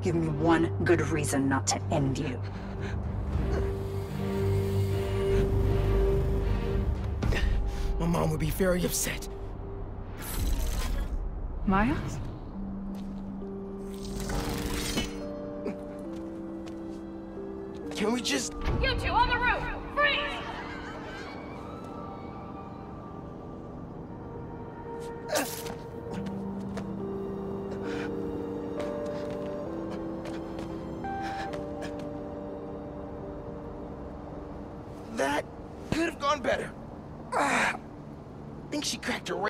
Give me one good reason not to end you. My mom would be very upset. Miles? Can we just... You two on the roof! Freeze! That could have gone better. I think she cracked her